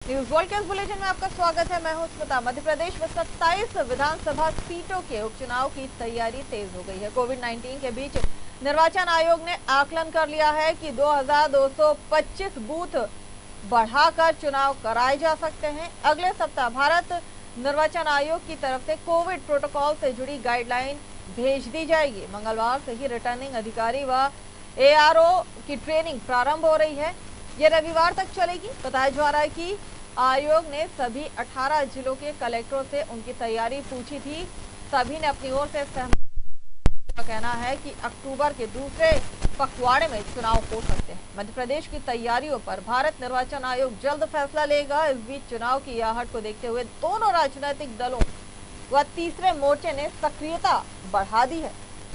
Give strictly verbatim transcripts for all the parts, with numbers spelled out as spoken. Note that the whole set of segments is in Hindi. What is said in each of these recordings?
न्यूज वर्ल्ड के इस बुलेटिन में आपका स्वागत है। मैं हूं स्मिता। मध्य प्रदेश में सत्ताईस विधानसभा सीटों के उपचुनाव की तैयारी तेज हो गई है। कोविड उन्नीस के बीच निर्वाचन आयोग ने आकलन कर लिया है कि दो हज़ार दो सौ पच्चीस बूथ बढ़ाकर चुनाव कराए जा सकते हैं। अगले सप्ताह भारत निर्वाचन आयोग की तरफ से कोविड प्रोटोकॉल से जुड़ी गाइडलाइन भेज दी जाएगी। मंगलवार से ही रिटर्निंग अधिकारी व एआरओ की ट्रेनिंग प्रारंभ हो रही है। ये रविवार तक चलेगी। बताया जा रहा है कि आयोग ने सभी अठारह जिलों के कलेक्टरों से उनकी तैयारी पूछी थी। सभी ने अपनी ओर से सहमति का कहना है कि अक्टूबर के दूसरे पखवाड़े में चुनाव हो सकते हैं। मध्य प्रदेश की तैयारियों पर भारत निर्वाचन आयोग जल्द फैसला लेगा। इस बीच चुनाव की आहट को देखते हुए दोनों राजनीतिक दलों व तीसरे मोर्चे ने सक्रियता बढ़ा दी है।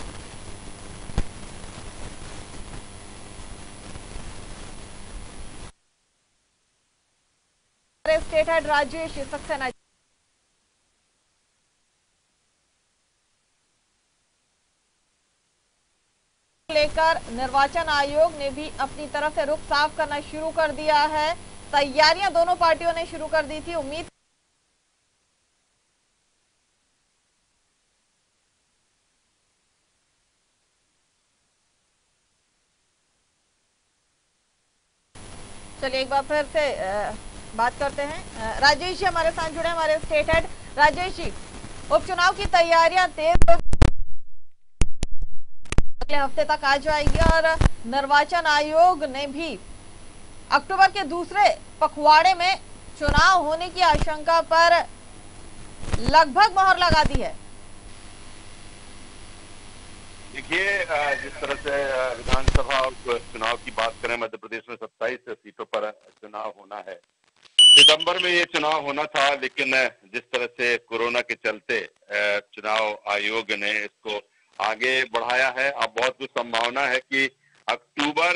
स्टेट हेड राजेश सक्सेना लेकर निर्वाचन आयोग ने भी अपनी तरफ से रुख साफ करना शुरू कर दिया है। तैयारियां दोनों पार्टियों ने शुरू कर दी थी। उम्मीद चलिए एक बार फिर से बात करते हैं। राजेश जी हमारे साथ जुड़े, हमारे स्टेट हेड। राजेश जी, उपचुनाव की तैयारियां तेज अगले हफ्ते तक आ जाएगी और निर्वाचन आयोग ने भी अक्टूबर के दूसरे पखवाड़े में चुनाव होने की आशंका पर लगभग मोहर लगा दी है। देखिए, जिस तरह से विधानसभा चुनाव की बात करें, मध्य प्रदेश में सत्ताईस सीटों पर चुनाव होना है। सितंबर में ये चुनाव होना था, लेकिन जिस तरह से कोरोना के चलते चुनाव आयोग ने इसको आगे बढ़ाया है। अब बहुत कुछ संभावना है कि अक्टूबर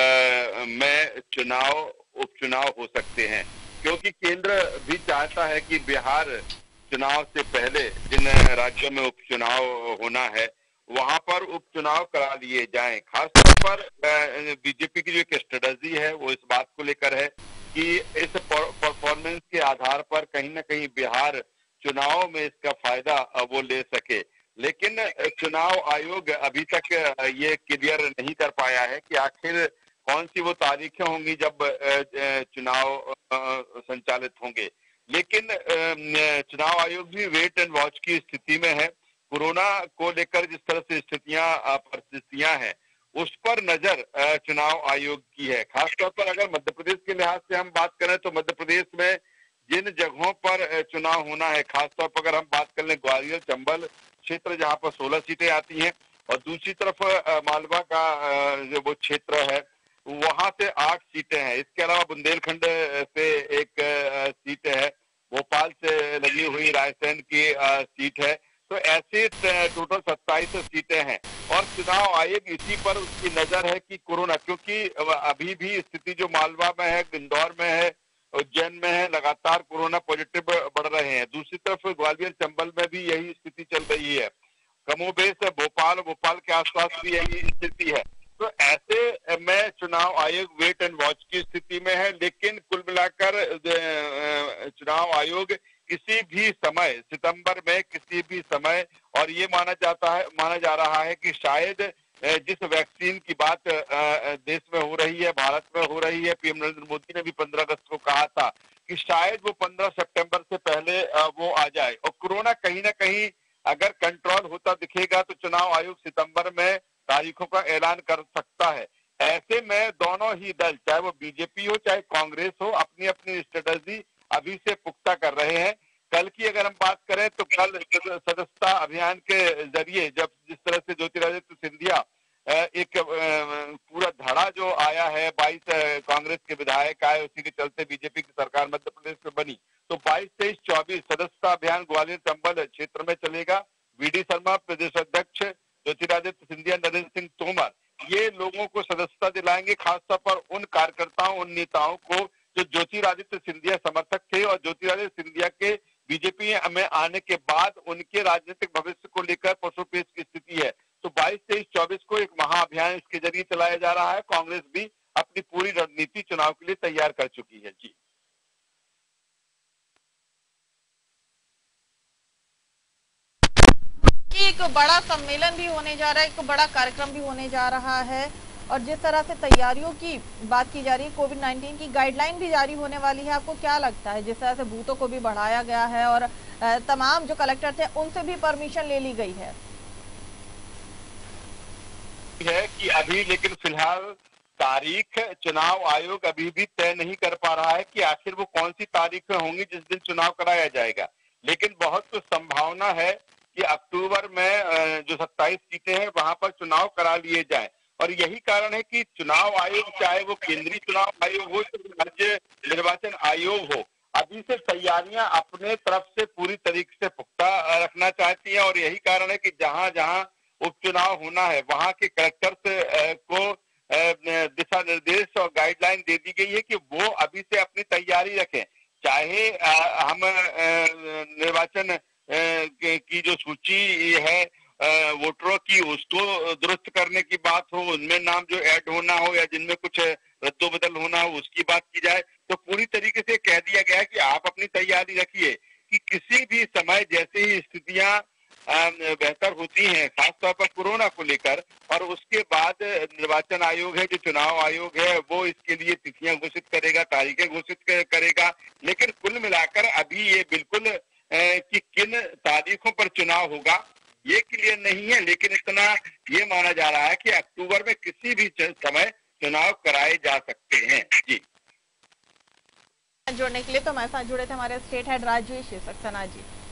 में चुनाव उपचुनाव हो सकते हैं, क्योंकि केंद्र भी चाहता है कि बिहार चुनाव से पहले जिन राज्यों में उपचुनाव होना है वहां पर उपचुनाव करा लिए जाएं। खासतौर पर बीजेपी की जो एक स्ट्रेटजी है वो इस बात को लेकर है कि इस परफॉर्मेंस के आधार पर कहीं ना कहीं बिहार चुनाव में इसका फायदा वो ले सके। लेकिन चुनाव आयोग अभी तक ये क्लियर नहीं कर पाया है कि आखिर कौन सी वो तारीखें होंगी जब चुनाव संचालित होंगे। लेकिन चुनाव आयोग भी वेट एंड वॉच की स्थिति में है। कोरोना को लेकर जिस तरह से स्थितियां परिस्थितियां हैं उस पर नजर चुनाव आयोग की है। खासतौर पर अगर मध्य प्रदेश के लिहाज से हम बात करें तो मध्य प्रदेश में जिन जगहों पर चुनाव होना है, खासतौर पर अगर हम बात कर लें ग्वालियर चंबल क्षेत्र जहां पर सोलह सीटें आती हैं, और दूसरी तरफ मालवा का जो वो क्षेत्र है वहां से आठ सीटें हैं। इसके अलावा बुंदेलखंड से एक सीट है, भोपाल से लगी हुई रायसेन की सीट है। तो ऐसे टोटल सत्ताईस सीटें हैं और चुनाव आयोग इसी पर उसकी नजर है कि कोरोना, क्योंकि अभी भी स्थिति जो मालवा में है, इंदौर में है, उज्जैन में है, लगातार कोरोना पॉजिटिव बढ़ रहे हैं। दूसरी तरफ ग्वालियर चंबल में भी यही स्थिति चल रही है। कमोबेश भोपाल भोपाल के आसपास भी यही स्थिति है। तो ऐसे में चुनाव आयोग वेट एंड वॉच की स्थिति में है। लेकिन कुल मिलाकर चुनाव आयोग किसी भी समय सितंबर में किसी भी समय, और ये माना जाता है माना जा रहा है कि शायद जिस वैक्सीन की बात देश में हो रही है, भारत में हो रही है, पीएम नरेंद्र मोदी ने भी पंद्रह अगस्त को कहा था कि शायद वो पंद्रह सितंबर से पहले वो आ जाए। और कोरोना कहीं ना कहीं अगर कंट्रोल होता दिखेगा तो चुनाव आयोग सितंबर में तारीखों का ऐलान कर सकता है। ऐसे में दोनों ही दल, चाहे वो बीजेपी हो चाहे कांग्रेस हो, अपनी अपनी स्ट्रेटजी अभी से पुख्ता कर रहे हैं। कल की अगर हम बात करें तो कल सदस्यता अभियान के जरिए जब जिस तरह से ज्योतिरादित्य सिंधिया एक पूरा धड़ा जो आया है, बाईस कांग्रेस के विधायक आए, उसी के चलते बीजेपी की सरकार मध्य प्रदेश में बनी। तो बाईस तेईस चौबीस सदस्यता अभियान ग्वालियर चंबल क्षेत्र में चलेगा। वीडी शर्मा प्रदेश अध्यक्ष, ज्योतिरादित्य सिंधिया, नरेंद्र सिंह तोमर ये लोगों को सदस्यता दिलाएंगे। खासतौर पर उन कार्यकर्ताओं, उन नेताओं को जो ज्योतिरादित्य सिंधिया समर्थक थे और ज्योतिरादित्य सिंधिया के बीजेपी में आने के बाद उनके राजनीतिक भविष्य को लेकर पशुपेश की स्थिति है। तो बाईस तेईस चौबीस को एक महाअभियान इसके जरिए चलाया जा रहा है। कांग्रेस भी अपनी पूरी रणनीति चुनाव के लिए तैयार कर चुकी है। जी एक बड़ा सम्मेलन भी होने जा रहा है, एक बड़ा कार्यक्रम भी होने जा रहा है, और जिस तरह से तैयारियों की बात की जा रही है, कोविड नाइन्टीन की गाइडलाइन भी जारी होने वाली है, आपको क्या लगता है? जिस तरह से बूथों को भी बढ़ाया गया है और तमाम जो कलेक्टर थे उनसे भी परमिशन ले ली गई है है कि अभी लेकिन फिलहाल तारीख चुनाव आयोग अभी भी तय नहीं कर पा रहा है कि आखिर वो कौन सी तारीख होंगी जिस दिन चुनाव कराया जाएगा। लेकिन बहुत कुछ संभावना है कि अक्टूबर में जो सत्ताईस सीटें हैं वहां पर चुनाव करा लिए जाएं, और यही कारण है कि चुनाव आयोग, चाहे वो केंद्रीय चुनाव आयोग हो या राज्य निर्वाचन आयोग हो, अभी से तैयारियां अपने तरफ से पूरी तरीके से पुख्ता रखना चाहती है। और यही कारण है कि जहां जहां उपचुनाव होना है वहां के कलेक्टर्स को दिशा निर्देश और गाइडलाइन दे दी गई है कि वो अभी से अपनी तैयारी रखें। चाहे हम निर्वाचन की जो सूची है वोटरों की उसको दुरुस्त करने की बात हो, उनमें नाम जो ऐड होना हो या जिनमें कुछ रद्दोबदल होना हो उसकी बात की जाए, तो पूरी तरीके से कह दिया गया है कि आप अपनी तैयारी रखिए कि किसी भी समय जैसे ही स्थितियां बेहतर होती हैं, खासतौर पर कोरोना को लेकर, और उसके बाद निर्वाचन आयोग है, जो चुनाव आयोग है, वो इसके लिए तिथियां घोषित करेगा, तारीखें घोषित करेगा। लेकिन कुल मिलाकर अभी ये बिल्कुल कि किन तारीखों पर चुनाव होगा ये क्लियर नहीं है, लेकिन इतना ये माना जा रहा है कि अक्टूबर में किसी भी समय चुनाव कराए जा सकते हैं। जी, जुड़ने के लिए तो हमारे साथ जुड़े थे हमारे स्टेट हेड राजेश सक्सेना जी।